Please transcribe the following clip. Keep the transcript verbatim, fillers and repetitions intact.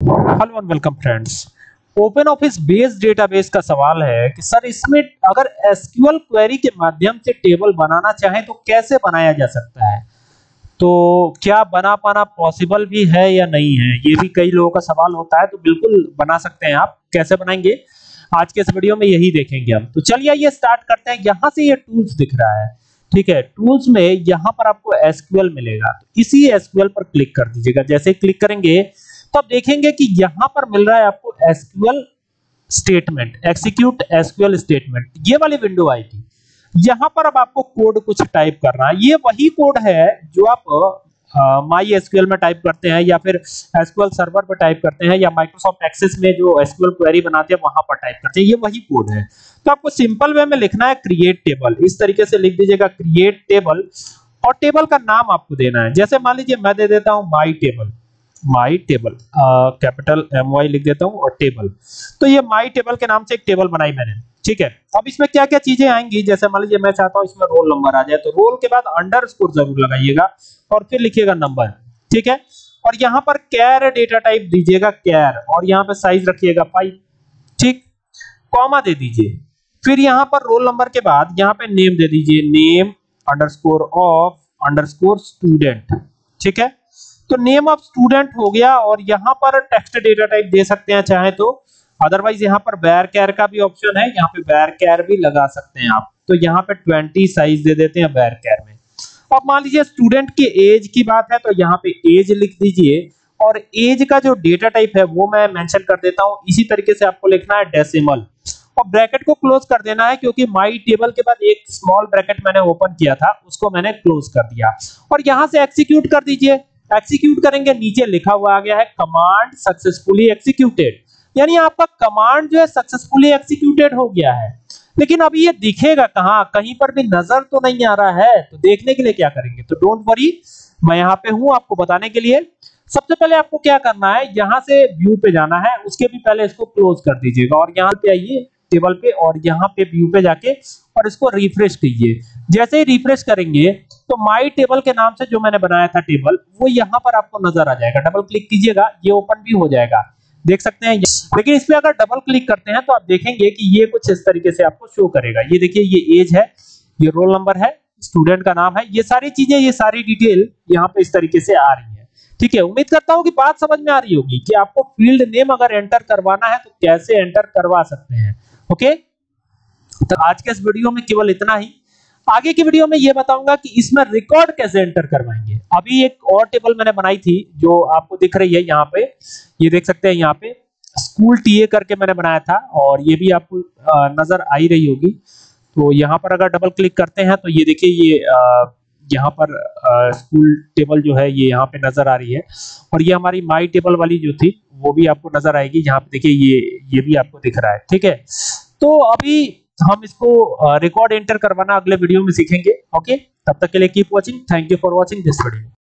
Hello and welcome friends. Open office based database का सवाल है कि सर इसमें अगर एसक्यूएल क्वेरी के माध्यम से टेबल बनाना चाहें तो कैसे बनाया जा सकता है, तो क्या बना पाना पॉसिबल भी है या नहीं है, ये भी कई लोगों का सवाल होता है। तो बिल्कुल बना सकते हैं। आप कैसे बनाएंगे आज के इस वीडियो में यही देखेंगे हम। तो चलिए आइए स्टार्ट करते हैं। यहाँ से ये टूल्स दिख रहा है, ठीक है। टूल्स में यहाँ पर आपको एसक्यूएल मिलेगा, तो इसी एसक्यूएल पर क्लिक कर दीजिएगा। जैसे क्लिक करेंगे तो आप देखेंगे कि यहां पर मिल रहा है आपको SQL statement, execute SQL statement, ये वाली विंडो आएगी। यहां पर अब आपको कोड कुछ टाइप करना है। ये वही कोड है जो आप माई एसक्यूएल में टाइप करते हैं या फिर एसक्यूएल सर्वर पर टाइप करते हैं या माइक्रोसॉफ्ट एक्सेस में जो एसक्यूएल क्वेरी बनाते हैं वहां पर टाइप करते हैं। ये वही कोड है। तो आपको सिंपल वे में लिखना है क्रिएट टेबल। इस तरीके से लिख दीजिएगा क्रिएट टेबल, और टेबल का नाम आपको देना है। जैसे मान लीजिए मैं दे देता हूं my table, my table, capital M Y लिख देता हूं और टेबल। तो ये माई टेबल के नाम से एक टेबल बनाई मैंने, ठीक है। अब इसमें क्या क्या चीजें आएंगी, जैसे मान लीजिए मैं चाहता हूं इसमें रोल नंबर आ जाए, तो रोल के बाद अंडरस्कोर जरूर लगाइएगा और फिर लिखिएगा नंबर, ठीक है। और यहां पर कैर डेटा टाइप दीजिएगा कैर, और यहां पे साइज रखिएगा फाइव, ठीक। कॉमा दे दीजिए, फिर यहां पर रोल नंबर के बाद यहां पे नेम दे दीजिए, name underscore of underscore student, ठीक है। तो नेम ऑफ स्टूडेंट हो गया, और यहां पर टेक्स्ट डेटा टाइप दे सकते हैं चाहे तो, अदरवाइज यहां पर var char का भी ऑप्शन है, यहां पे var char भी लगा सकते हैं आप। तो यहां पे बीस साइज दे देते हैं var char में। अब मान लीजिए स्टूडेंट की एज की बात है, तो यहां पे एज लिख दीजिए, और एज का जो डेटा टाइप है वो मैं मेंशन कर देता हूं। इसी तरीके से आपको लिखना है डेसिमल, और ब्रैकेट को क्लोज कर देना है, क्योंकि माई टेबल के बाद एक स्मॉल ब्रैकेट मैंने ओपन किया था, उसको मैंने क्लोज कर दिया। और यहां से एक्जीक्यूट कर दीजिए। एक्जीक्यूट करेंगे, नीचे लिखा हुआ आ गया है कमांड सक्सेसफुली एक्जीक्यूटेड, यानी आपका कमांड जो है सक्सेसफुली एक्जीक्यूटेड हो गया है। लेकिन अभी ये दिखेगा कहां, कहीं पर भी नजर तो नहीं आ रहा है। तो देखने के लिए क्या करेंगे, तो डोंट वरी, मैं यहां पे हूं आपको बताने के लिए। सबसे पहले आपको क्या करना है, यहां से व्यू पे जाना है, उसके भी पहले इसको क्लोज कर दीजिएगा, और यहां पे आइए टेबल पे, और यहां पे व्यू पे जाके और इसको रिफ्रेश कीजिए। जैसे ही रिफ्रेश करेंगे तो माई टेबल के नाम से जो मैंने बनाया था टेबल, वो यहां पर आपको नजर आ जाएगा। डबल क्लिक कीजिएगा, ये ओपन भी हो जाएगा, देख सकते हैं। लेकिन इस पे अगर डबल क्लिक करते हैं तो आप देखेंगे कि ये कुछ इस तरीके से आपको शो करेगा। ये देखिए, ये एज है, ये रोल नंबर है, स्टूडेंट का नाम है, ये सारी चीजें, ये सारी डिटेल यहाँ पे इस तरीके से आ रही है, ठीक है। उम्मीद करता हूँ कि बात समझ में आ रही होगी कि आपको फील्ड नेम अगर एंटर करवाना है तो कैसे एंटर करवा सकते हैं। ओके, तो आज के इस वीडियो में केवल इतना ही। आगे की वीडियो में यह बताऊंगा कि इसमें रिकॉर्ड कैसे एंटर करवाएंगे। अभी एक और टेबल मैंने बनाई थी जो आपको दिख रही है यहाँ पे, ये देख सकते हैं, यहाँ पे स्कूल टीए करके मैंने बनाया था, और ये भी आपको नजर आ ही रही होगी। तो यहाँ पर अगर डबल क्लिक करते हैं तो ये देखिए, ये यहाँ पर स्कूल टेबल जो है ये यहाँ पे नजर आ रही है, और ये हमारी माई टेबल वाली जो थी वो भी आपको नजर आएगी। यहाँ पे देखिए, ये ये भी आपको दिख रहा है, ठीक है। तो अभी हम इसको रिकॉर्ड एंटर करवाना अगले वीडियो में सीखेंगे। ओके, तब तक के लिए keep watching. Thank you for watching this video.